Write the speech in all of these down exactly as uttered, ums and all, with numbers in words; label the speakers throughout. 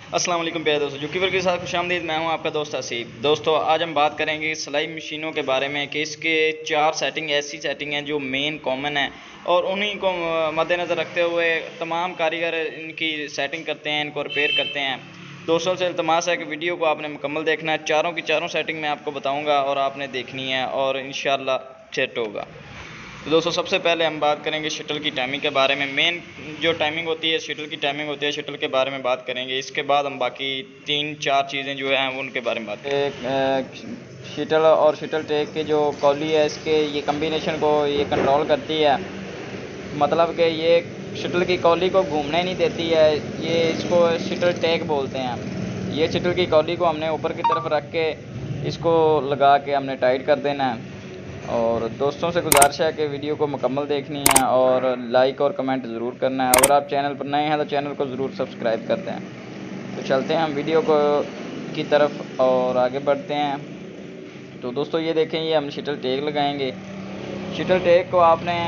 Speaker 1: अस्सलाम वालेकुम प्यारे दोस्तों, जुकीवर के साथ खुशामदीद। मैं हूं आपका दोस्त आसिफ। दोस्तों, आज हम बात करेंगे सिलाई मशीनों के बारे में कि इसके चार सेटिंग ऐसी सेटिंग हैं जो मेन कॉमन है और उन्हीं को मद्देनज़र रखते हुए तमाम कारीगर इनकी सेटिंग करते हैं, इनको रिपेयर करते हैं। दोस्तों से इल्तमास है कि वीडियो को आपने मुकम्मल देखना है। चारों की चारों सेटिंग मैं आपको बताऊँगा और आपने देखनी है और इंशाल्लाह सेट होगा। तो दोस्तों, सबसे पहले हम बात करेंगे शटल की टाइमिंग के बारे में। मेन जो टाइमिंग होती है शटल की टाइमिंग होती है, शटल के बारे में बात करेंगे। इसके बाद हम बाकी तीन चार चीज़ें जो हैं उनके बारे में बात करेंगे। शटल और शटल टेक की जो कॉली है, इसके ये कम्बिनेशन को ये कंट्रोल करती है। मतलब कि ये शटल की कॉली को घूमने नहीं देती है। ये इसको शटल टेक बोलते हैं। ये शटल की कॉली को हमने ऊपर की तरफ रख के इसको लगा के हमने टाइट कर देना है। और दोस्तों से गुजारिश है कि वीडियो को मुकम्मल देखनी है और लाइक और कमेंट ज़रूर करना है। अगर आप चैनल पर नए हैं तो चैनल को ज़रूर सब्सक्राइब कर दें। तो चलते हैं हम वीडियो को की तरफ और आगे बढ़ते हैं। तो दोस्तों, ये देखें, ये हम शटल टेक लगाएंगे। शटल टेक को आपने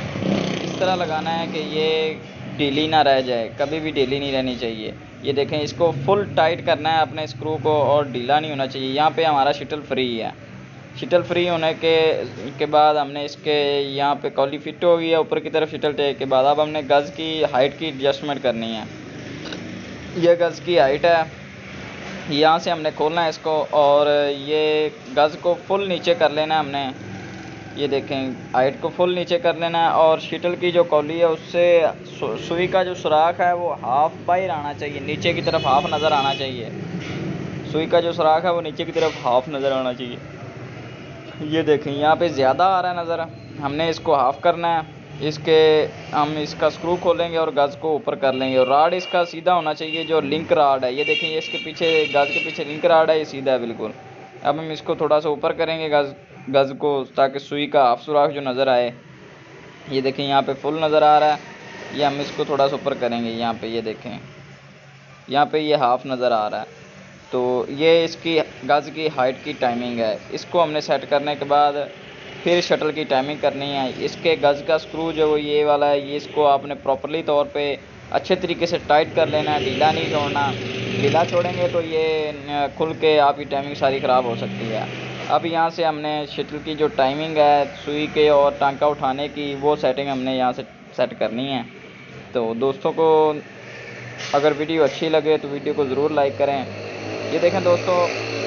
Speaker 1: इस तरह लगाना है कि ये ढीली ना रह जाए, कभी भी ढीली नहीं रहनी चाहिए। ये देखें, इसको फुल टाइट करना है अपने स्क्रू को और ढीला नहीं होना चाहिए। यहाँ पे हमारा शटल फ्री है। शटल फ्री होने के के बाद हमने इसके यहाँ पे कॉली फिट हो गई है ऊपर की तरफ शटल टेक के बाद। अब हमने गज़ की हाइट की एडजस्टमेंट करनी है। यह गज़ की हाइट है, यहाँ से हमने खोलना है इसको और ये गज़ को फुल नीचे कर लेना है हमने। ये देखें, हाइट को फुल नीचे कर लेना है और शटल की जो कॉली है उससे सुई का जो सुराख है वो हाफ बाहर आना चाहिए, नीचे की तरफ हाफ नज़र आना चाहिए। सुई का जो सुराख है वो नीचे की तरफ हाफ नज़र आना चाहिए। ये देखें, यहाँ पे ज़्यादा आ रहा है नज़र, हमने इसको हाफ़ करना है। इसके हम इसका स्क्रू खोलेंगे और गज़ को ऊपर कर लेंगे और राड इसका सीधा होना चाहिए, जो लिंक राड है। ये देखें, ये इसके पीछे गज़ के पीछे लिंक राड है, ये सीधा है बिल्कुल। अब हम इसको थोड़ा सा ऊपर करेंगे गज़ गज़ को, ताकि सुई का हाफ सुराख जो नज़र आए। ये देखें, यहाँ पे फुल नज़र आ रहा है। ये हम इसको थोड़ा सा ऊपर करेंगे। यहाँ पे ये देखें, यहाँ पे ये हाफ़ नज़र आ रहा है। तो ये इसकी गज़ की हाइट की टाइमिंग है। इसको हमने सेट करने के बाद फिर शटल की टाइमिंग करनी है। इसके गज़ का स्क्रू जो वो ये वाला है, ये इसको आपने प्रॉपर्ली तौर पे अच्छे तरीके से टाइट कर लेना है, ढीला नहीं छोड़ना। ढीला छोड़ेंगे तो ये खुल के आपकी टाइमिंग सारी ख़राब हो सकती है। अब यहाँ से हमने शटल की जो टाइमिंग है सुई के और टांका उठाने की, वो सेटिंग हमने यहाँ से सेट करनी है। तो दोस्तों को अगर वीडियो अच्छी लगे तो वीडियो को ज़रूर लाइक करें। ये देखें दोस्तों,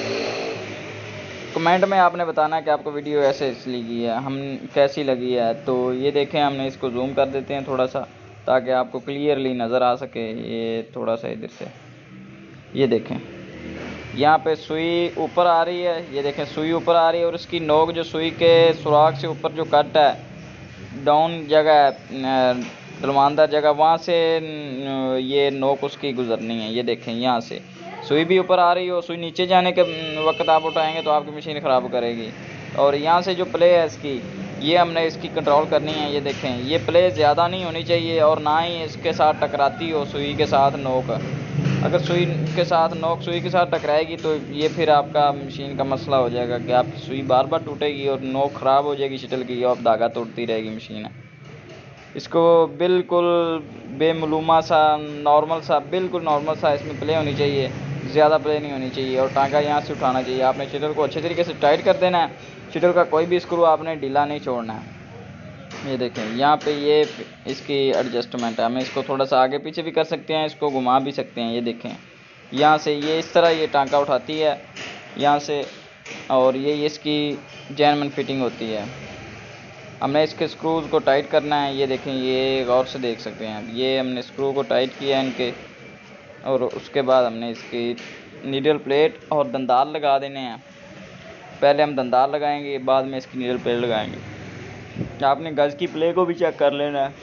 Speaker 1: कमेंट में आपने बताना है कि आपको वीडियो ऐसे लगी है, हम कैसी लगी है। तो ये देखें, हमने इसको जूम कर देते हैं थोड़ा सा ताकि आपको क्लियरली नज़र आ सके। ये थोड़ा सा इधर से, ये देखें, यहाँ पे सुई ऊपर आ रही है। ये देखें, सुई ऊपर आ रही है और इसकी नोक जो सुई के सुराख से ऊपर जो कट है, डाउन जगह है, ढलवानदार जगह, वहाँ से ये नोक उसकी गुजरनी है। ये देखें, यहाँ से सुई भी ऊपर आ रही हो, सुई नीचे जाने के वक्त आप उठाएंगे तो आपकी मशीन ख़राब करेगी। और यहाँ से जो प्ले है इसकी, ये हमने इसकी कंट्रोल करनी है। ये देखें, ये प्ले ज़्यादा नहीं होनी चाहिए और ना ही इसके साथ टकराती हो सुई के साथ नोक। अगर सुई के साथ नोक सुई के साथ टकराएगी तो ये फिर आपका मशीन का मसला हो जाएगा कि आपकी सुई बार बार टूटेगी और नोक ख़राब हो जाएगी शटल की और धागा तोड़ती रहेगी मशीन। इसको बिल्कुल बेमालूमा सा, नॉर्मल सा, बिल्कुल नॉर्मल सा इसमें प्ले होनी चाहिए, ज़्यादा प्ले नहीं होनी चाहिए। और टांका यहाँ से उठाना चाहिए। आपने शटल को अच्छे तरीके से टाइट कर देना है। शटल का कोई भी स्क्रू आपने ढीला नहीं छोड़ना है। ये देखें, यहाँ पे ये इसकी एडजस्टमेंट है। हमें इसको थोड़ा सा आगे पीछे भी कर सकते हैं, इसको घुमा भी सकते हैं। ये देखें, यहाँ से ये इस तरह ये टांका उठाती है यहाँ से, और ये इसकी जेन्युइन फिटिंग होती है। हमने इसके स्क्रूज़ को टाइट करना है। ये देखें, ये गौर से देख सकते हैं, ये हमने स्क्रू को टाइट किया है इनके, और उसके बाद हमने इसकी नीडल प्लेट और दंदार लगा देने हैं। पहले हम दंदार लगाएंगे, बाद में इसकी नीडल प्लेट लगाएंगे। आपने गज़ की प्ले को भी चेक कर लेना है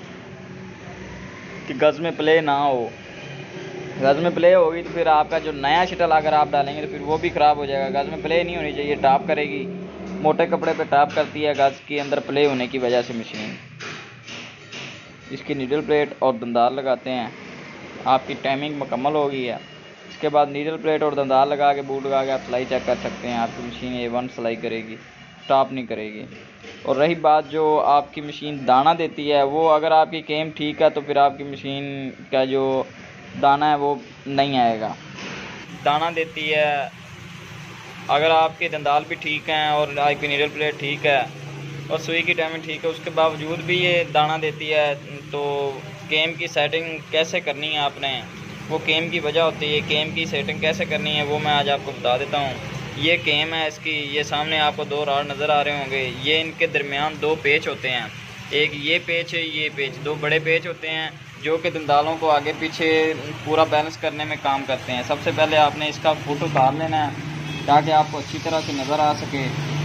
Speaker 1: कि गज़ में प्ले ना हो। गज़ में प्ले होगी तो फिर आपका जो नया शटल अगर आप डालेंगे तो फिर वो भी ख़राब हो जाएगा। गज़ में प्ले नहीं होनी चाहिए, टॉप करेगी, मोटे कपड़े पे टॉप करती है गज़ के अंदर प्ले होने की वजह से मशीन। इसकी नीडल प्लेट और दंदार लगाते हैं। आपकी टाइमिंग मुकम्मल हो गई है। इसके बाद नीडल प्लेट और दंदार लगा के बूट लगा के आप सिलाई चेक कर सकते हैं। आपकी मशीन ए वन सिलाई करेगी, टॉप नहीं करेगी। और रही बात जो आपकी मशीन दाना देती है, वो अगर आपकी केम ठीक है तो फिर आपकी मशीन का जो दाना है वो नहीं आएगा। दाना देती है, अगर आपके दंदाल भी ठीक हैं और आपकी नीडल प्लेट ठीक है और सुई की टाइमिंग ठीक है, उसके बावजूद भी ये दाना देती है, तो केम की सेटिंग कैसे करनी है आपने, वो केम की वजह होती है। केम की सेटिंग कैसे करनी है वो मैं आज आपको बता देता हूँ। ये केम है इसकी, ये सामने आपको दो राड नज़र आ रहे होंगे, ये इनके दरमियान दो पेच होते हैं, एक ये पेच है, ये पेच, दो बड़े पेच होते हैं जो कि दंदालों को आगे पीछे पूरा बैलेंस करने में काम करते हैं। सबसे पहले आपने इसका फुट उतार लेना है ताकि आपको अच्छी तरह से नज़र आ सके।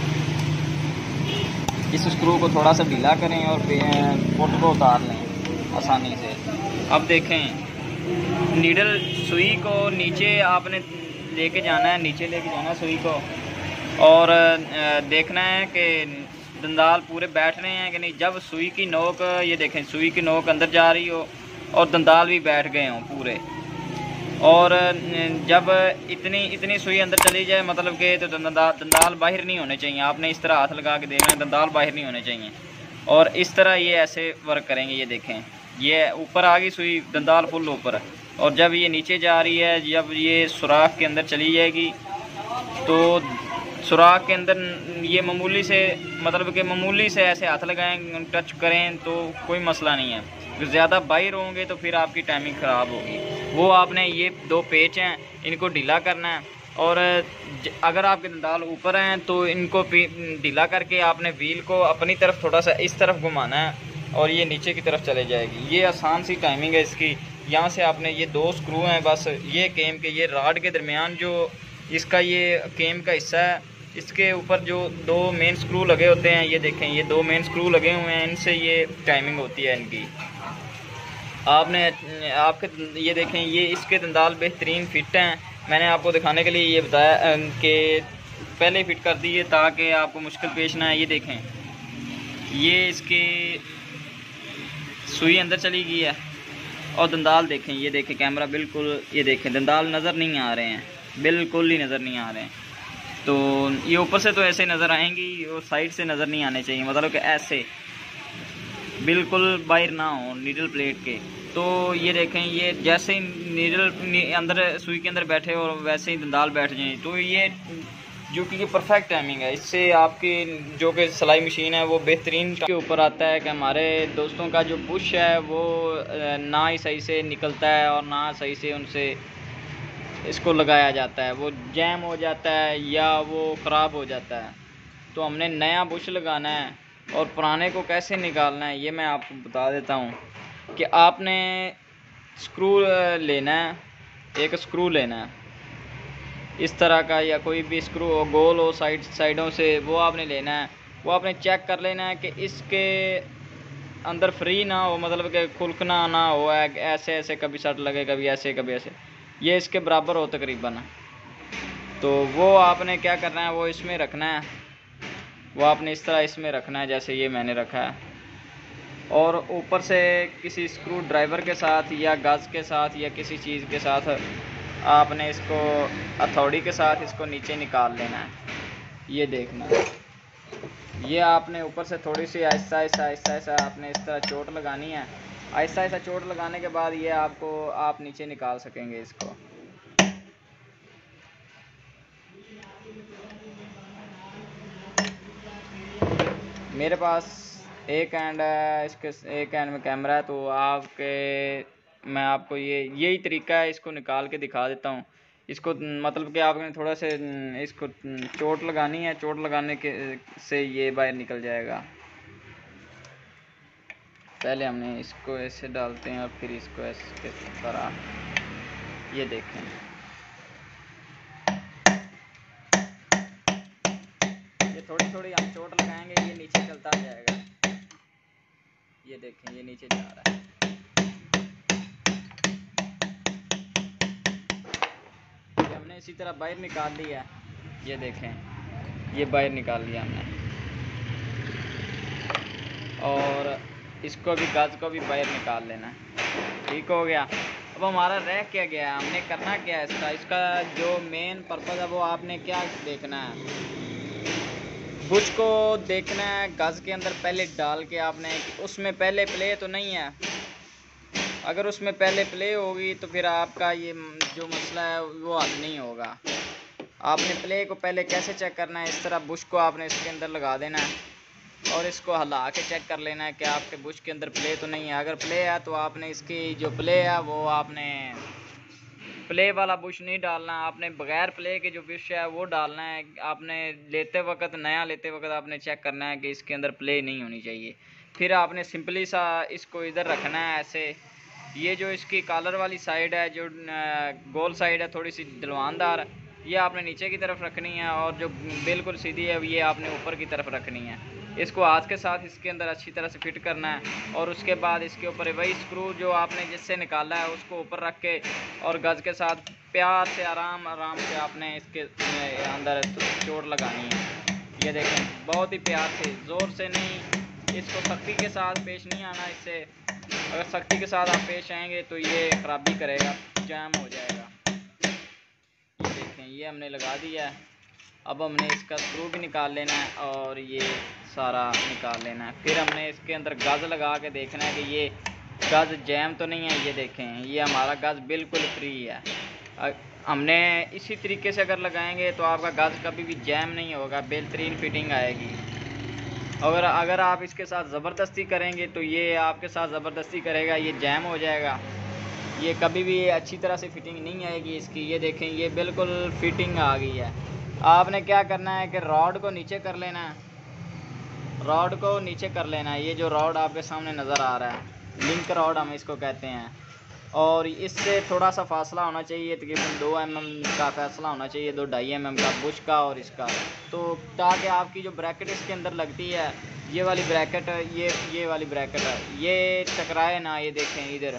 Speaker 1: इस स्क्रू को थोड़ा सा ढीला करें और फुट को उतार लें आसानी से। अब देखें, नीडल सुई को नीचे आपने लेके जाना है, नीचे लेके जाना है सुई को, और देखना है कि दंदाल पूरे बैठ रहे हैं कि नहीं। जब सुई की नोक, ये देखें, सुई की नोक अंदर जा रही हो और दंदाल भी बैठ गए हों पूरे, और जब इतनी इतनी सुई अंदर चली जाए मतलब कि तो दंदाल दंदाल बाहर नहीं होने चाहिए। आपने इस तरह हाथ लगा के देखना है, दंदाल बाहर नहीं होने चाहिए। और इस तरह ये ऐसे वर्क करेंगे। ये देखें, ये ऊपर आ गई सुई, दंदाल फुल ऊपर, और जब ये नीचे जा रही है, जब ये सुराख के अंदर चली जाएगी तो सुराख के अंदर ये मामूली से मतलब कि मामूली से ऐसे हाथ लगाएं, टच करें तो कोई मसला नहीं है। ज़्यादा बाहर होंगे तो फिर आपकी टाइमिंग ख़राब होगी। वो आपने ये दो पेच हैं, इनको ढीला करना है, और अगर आपके दंदाल ऊपर हैं तो इनको ढीला करके आपने व्हील को अपनी तरफ थोड़ा सा इस तरफ घुमाना है और ये नीचे की तरफ चले जाएगी। ये आसान सी टाइमिंग है इसकी। यहाँ से आपने ये दो स्क्रू हैं बस, ये केम के, ये राड के दरमियान जो इसका ये केम का हिस्सा है, इसके ऊपर जो दो मेन स्क्रू लगे होते हैं, ये देखें, ये दो मेन स्क्रू लगे हुए हैं, इनसे ये टाइमिंग होती है इनकी। आपने आपके ये देखें, ये इसके दंदाल बेहतरीन फिट हैं। मैंने आपको दिखाने के लिए ये बताया कि पहले फिट कर दिए ताकि आपको मुश्किल पेश ना आए। ये देखें, ये इसकी सुई अंदर चली गई है और दंदाल देखें, ये देखें कैमरा बिल्कुल, ये देखें दंदाल नज़र नहीं आ रहे हैं, बिल्कुल ही नज़र नहीं आ रहे हैं। तो ये ऊपर से तो ऐसे नज़र आएंगी और साइड से नज़र नहीं आने चाहिए, मतलब कि ऐसे बिल्कुल बाहर ना हो नीडल प्लेट के। तो ये देखें, ये जैसे ही नीडल अंदर सुई के अंदर बैठे और वैसे ही दंदाल बैठ जाएं, तो ये जो कि ये परफेक्ट टाइमिंग है। इससे आपकी जो कि सिलाई मशीन है वो बेहतरीन के ऊपर आता है कि हमारे दोस्तों का जो बुश है वो ना ही सही से निकलता है और ना सही से उनसे इसको लगाया जाता है, वो जैम हो जाता है या वो ख़राब हो जाता है। तो हमने नया बुश लगाना है और पुराने को कैसे निकालना है ये मैं आपको बता देता हूँ कि आपने स्क्रू लेना है, एक स्क्रू लेना है इस तरह का, या कोई भी स्क्रू हो, गोल हो साइड साइडों से, वो आपने लेना है। वो आपने चेक कर लेना है कि इसके अंदर फ्री ना हो, मतलब कि खुलकना ना हो, ऐसे ऐसे कभी सट लगे, कभी ऐसे कभी ऐसे, ये इसके बराबर हो तकरीबन। तो वो आपने क्या करना है, वो इसमें रखना है, वो आपने इस तरह इसमें रखना है जैसे ये मैंने रखा है, और ऊपर से किसी स्क्रू ड्राइवर के साथ या गज़ के साथ या किसी चीज़ के साथ आपने इसको हथौड़ी के साथ इसको नीचे निकाल लेना है। ये देखना, ये आपने ऊपर से थोड़ी सी आहिस्ता आहिस्ता आहिस्ता आहिस्ता आपने इस तरह चोट लगानी है। आहिस्ता आहिस्ता चोट लगाने के बाद ये आपको आप नीचे निकाल सकेंगे इसको। मेरे पास एक हैंड है, इसके एक हैंड में कैमरा है, तो आपके मैं आपको ये यही तरीका है, इसको निकाल के दिखा देता हूँ। इसको मतलब कि आपने थोड़ा से इसको चोट लगानी है, चोट लगाने के से ये बाहर निकल जाएगा। पहले हमने इसको ऐसे डालते हैं और फिर इसको ऐसे तरह, ये देखें, ये थोड़ी थोड़ी हम चोट लगाएंगे, ये नीचे चलता जाएगा। ये देखें, ये नीचे जा रहा है। ये हमने इसी तरह बाहर निकाल लिया, ये देखें, ये बाहर निकाल लिया हमने, और इसको भी गाज को भी बाहर निकाल लेना है। ठीक हो गया। अब हमारा रह क्या गया, हमने करना क्या है इसका इसका जो मेन पर्पज़ है वो आपने क्या देखना है, बुश को देखना है गज़ के अंदर पहले डाल के आपने, उसमें पहले प्ले तो नहीं है, अगर उसमें पहले प्ले होगी तो फिर आपका ये जो मसला है वो हल नहीं होगा। आपने प्ले को पहले कैसे चेक करना है, इस तरह बुश को आपने इसके अंदर लगा देना है और इसको हिला के चेक कर लेना है कि आपके बुश के अंदर प्ले तो नहीं है। अगर प्ले है तो आपने इसकी जो प्ले है वो आपने प्ले वाला बुश नहीं डालना, आपने बगैर प्ले के जो बुश है वो डालना है। आपने लेते वक्त नया लेते वक्त आपने चेक करना है कि इसके अंदर प्ले नहीं होनी चाहिए। फिर आपने सिंपली सा इसको इधर रखना है ऐसे। ये जो इसकी कॉलर वाली साइड है, जो गोल साइड है थोड़ी सी ढलवानदार, ये आपने नीचे की तरफ रखनी है और जो बिल्कुल सीधी है ये आपने ऊपर की तरफ रखनी है। इसको हाथ के साथ इसके अंदर अच्छी तरह से फिट करना है और उसके बाद इसके ऊपर वही स्क्रू जो आपने जिससे निकाला है उसको ऊपर रख के और गज के साथ प्यार से आराम आराम से आपने इसके अंदर चोट लगानी है। ये देखें, बहुत ही प्यार से, ज़ोर से नहीं, इसको सख्ती के साथ पेश नहीं आना। इससे अगर सख्ती के साथ आप पेश आएंगे तो ये ख़राबी करेगा, जैम हो जाएगा। ये देखें, ये हमने लगा दिया है। अब हमने इसका स्क्रू भी निकाल लेना है और ये सारा निकाल लेना है। फिर हमने इसके अंदर गज लगा के देखना है कि ये गज जैम तो नहीं है। ये देखें, ये हमारा गज बिल्कुल फ्री है। हमने इसी तरीके से अगर लगाएंगे तो आपका गज कभी भी जैम नहीं होगा, बेहतरीन फिटिंग आएगी। अगर अगर आप इसके साथ ज़बरदस्ती करेंगे तो ये आपके साथ ज़बरदस्ती करेगा, ये जैम हो जाएगा, ये कभी भी अच्छी तरह से फिटिंग नहीं आएगी इसकी। ये देखें, ये बिल्कुल फिटिंग आ गई है। आपने क्या करना है कि रॉड को नीचे कर लेना है, रॉड को नीचे कर लेना है। ये जो रॉड आपके सामने नज़र आ रहा है, लिंक रॉड हम इसको कहते हैं, और इससे थोड़ा सा फासला होना चाहिए, तकरीबन दो एम एम का फासला होना चाहिए, दो ढाई एम एम का बुश का और इसका, तो ताकि आपकी जो ब्रैकेट इसके अंदर लगती है, ये वाली ब्रैकेट, ये ये वाली ब्रैकेट है, ये टकराए ना। ये देखें इधर,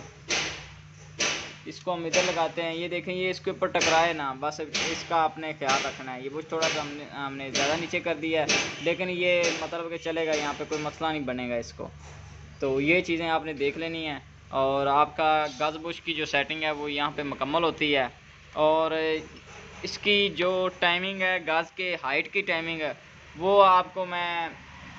Speaker 1: इसको हम इधर लगाते हैं, ये देखें ये इसके ऊपर टकराए ना, बस इसका आपने ख्याल रखना है। ये बुश थोड़ा सा हमने हमने ज़्यादा नीचे कर दिया है, लेकिन ये मतलब कि चलेगा, यहाँ पे कोई मसला नहीं बनेगा इसको। तो ये चीज़ें आपने देख लेनी है और आपका गज बुश की जो सेटिंग है वो यहाँ पे मुकम्मल होती है। और इसकी जो टाइमिंग है, गज के हाइट की टाइमिंग है, वो आपको मैं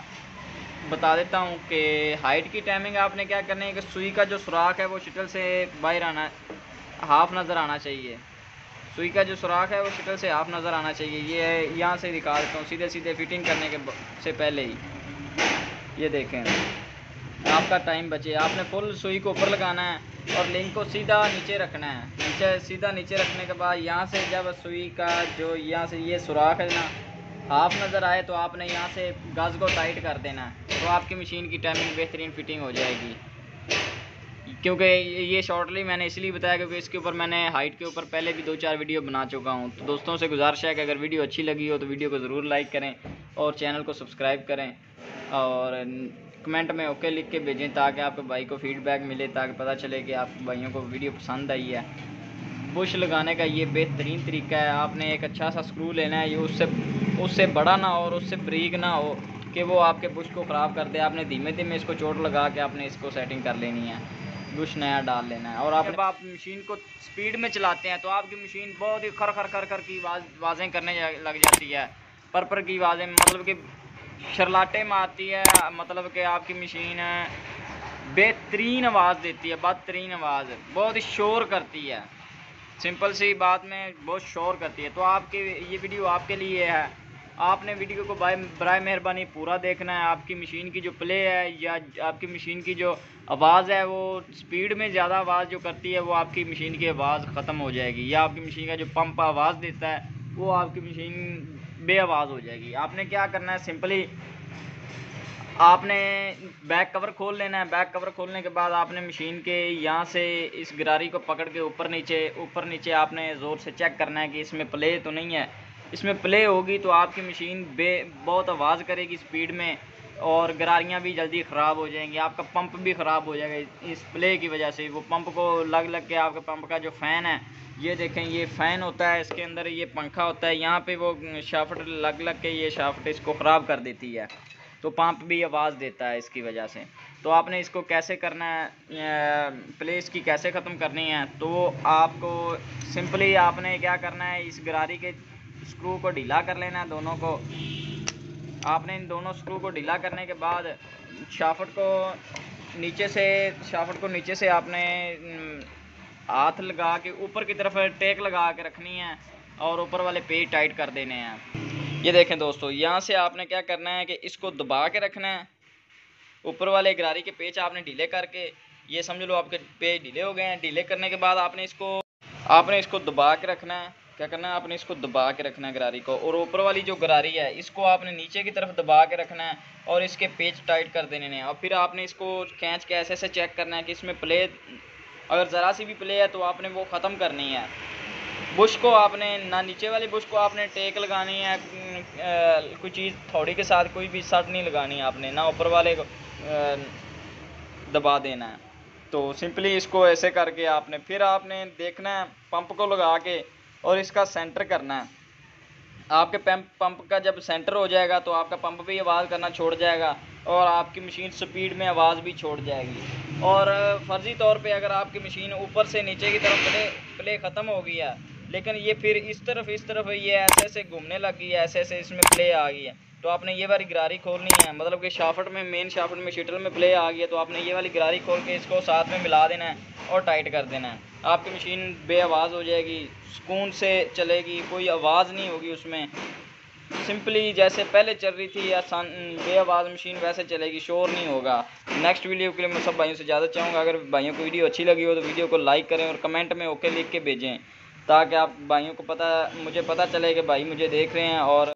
Speaker 1: बता देता हूँ कि हाइट की टाइमिंग आपने क्या करना है कि सुई का जो सुराख है वो शटल से बाहर आना, हाफ नज़र आना चाहिए। सुई का जो सुराख है वो शटल से हाफ नज़र आना चाहिए। ये यहाँ से दिखा देता हूँ, सीधे सीधे फिटिंग करने के से पहले ही। ये देखें, आपका टाइम बचे। आपने फुल सुई को ऊपर लगाना है और लिंक को सीधा नीचे रखना है। नीचे सीधा नीचे रखने के बाद यहाँ से जब सुई का जो यहाँ से ये सुराख है ना हाफ नज़र आए तो आपने यहाँ से गज को टाइट कर देना है, तो आपकी मशीन की टाइमिंग बेहतरीन फिटिंग हो जाएगी। क्योंकि ये शॉर्टली मैंने इसलिए बताया क्योंकि इसके ऊपर मैंने हाइट के ऊपर पहले भी दो चार वीडियो बना चुका हूँ। तो दोस्तों से गुजारिश है कि अगर वीडियो अच्छी लगी हो तो वीडियो को ज़रूर लाइक करें और चैनल को सब्सक्राइब करें और कमेंट में ओके लिख के भेजें ताकि आपके भाई को फीडबैक मिले, ताकि पता चले कि आपके भाइयों को वीडियो पसंद आई है। बुश लगाने का ये बेहतरीन तरीका है। आपने एक अच्छा सा स्क्रू लेना है, ये उससे उससे बड़ा ना हो और उससे ब्रीक ना हो कि वो आपके बुश को ख़राब कर दे। आपने धीमे धीमे इसको चोट लगा के आपने इसको सेटिंग कर लेनी है, बुश नया डाल लेना है। और आप जब आप मशीन को स्पीड में चलाते हैं तो आपकी मशीन बहुत ही खर खर खर खर की आवाज़ें करने लग जाती है, पर पर की आवाज़ें, मतलब कि शरलाटे मारती है, मतलब कि आपकी मशीन बेहतरीन आवाज़ देती है, बदतरीन आवाज़, बहुत ही शोर करती है। सिंपल सी बात में बहुत शोर करती है। तो आपके ये वीडियो आपके लिए है, आपने वीडियो को बराए मेहरबानी पूरा देखना है। आपकी मशीन की जो प्ले है या आपकी मशीन की जो आवाज़ है वो स्पीड में ज़्यादा आवाज़ जो करती है वो आपकी मशीन की आवाज़ ख़त्म हो जाएगी, या आपकी मशीन का जो पंप आवाज़ देता है वो आपकी मशीन बेआवाज़ हो जाएगी। आपने क्या करना है, सिंपली आपने बैक कवर खोल लेना है। बैक कवर खोलने के बाद आपने मशीन के यहाँ से इस गिरारी को पकड़ के ऊपर नीचे ऊपर नीचे आपने ज़ोर से चेक करना है कि इसमें प्ले तो नहीं है। इसमें प्ले होगी तो आपकी मशीन बे बहुत आवाज़ करेगी स्पीड में और गरारियाँ भी जल्दी ख़राब हो जाएंगी, आपका पंप भी ख़राब हो जाएगा इस प्ले की वजह से। वो पंप को लग लग के आपके पंप का जो फ़ैन है, ये देखें ये फ़ैन होता है, इसके अंदर ये पंखा होता है, यहाँ पे वो शाफ्ट लग लग के ये शाफ्ट इसको ख़राब कर देती है, तो पंप भी आवाज़ देता है इसकी वजह से। तो आपने इसको कैसे करना है, प्ले इसकी कैसे ख़त्म करनी है, तो आपको सिंपली आपने क्या करना है, इस गरारी के स्क्रू को ढीला कर लेना है, दोनों को। आपने इन दोनों स्क्रू को ढीला करने के बाद शाफ्ट को नीचे से शाफ्ट को नीचे से आपने हाथ लगा के ऊपर की तरफ टेक लगा के रखनी है और ऊपर वाले पेज टाइट कर देने हैं। ये देखें दोस्तों, यहाँ से आपने क्या करना है कि इसको दबा के रखना है। ऊपर वाले गरारी के पेच आपने ढीले करके, ये समझ लो आपके पेज ढीले हो गए हैं। ढीले करने के बाद आपने इसको आपने इसको दबा के रखना है। क्या करना है, आपने इसको दबा के रखना है गरारी को, और ऊपर वाली जो गरारी है इसको आपने नीचे की तरफ दबा के रखना है और इसके पेच टाइट कर देने हैं। और फिर आपने इसको खींच के ऐसे ऐसे चेक करना है कि इसमें प्ले, अगर ज़रा सी भी प्ले है तो आपने वो ख़त्म करनी है। बुश को आपने ना, नीचे वाली बुश को आपने टेक लगानी है, कोई चीज़ थोड़ी के साथ कोई भी सट नहीं लगानी आपने, ना ऊपर वाले को दबा देना है। तो सिंपली इसको ऐसे करके आपने फिर आपने देखना है पंप को लगा के और इसका सेंटर करना है। आपके पंप पंप का जब सेंटर हो जाएगा तो आपका पंप भी आवाज़ करना छोड़ जाएगा और आपकी मशीन स्पीड में आवाज़ भी छोड़ जाएगी। और फर्जी तौर पे अगर आपकी मशीन ऊपर से नीचे की तरफ प्ले प्ले ख़त्म हो गई है, लेकिन ये फिर इस तरफ इस तरफ ये ऐसे ऐसे घूमने लग गई है, ऐसे ऐसे इसमें प्ले आ गई है, तो आपने ये वाली गरारी खोलनी है। मतलब कि शाफ्ट में, मेन शाफ्ट में शटल में प्ले आ गई है तो आपने ये वाली गरारी खोल के इसको साथ में मिला देना है और टाइट कर देना है। आपकी मशीन बेआवाज़ हो जाएगी, सुकून से चलेगी, कोई आवाज़ नहीं होगी उसमें। सिंपली जैसे पहले चल रही थी आसान बेआवाज़ मशीन वैसे चलेगी, शोर नहीं होगा। नेक्स्ट वीडियो के लिए मैं सब भाइयों से ज़्यादा चाहूँगा, अगर भाइयों को वीडियो अच्छी लगी हो तो वीडियो को लाइक करें और कमेंट में ओके लिख के भेजें, ताकि आप भाइयों को पता मुझे पता चले कि भाई मुझे देख रहे हैं। और